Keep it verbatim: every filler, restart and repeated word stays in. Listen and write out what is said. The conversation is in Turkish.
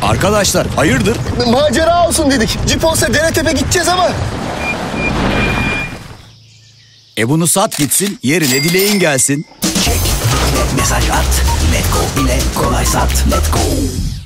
Arkadaşlar hayırdır? Macera olsun dedik. Cip olsa dere tepe gideceğiz ama. E bunu sat gitsin, yerine dileğin gelsin. Çek, mesaj at, let go ile kolay sat, let go.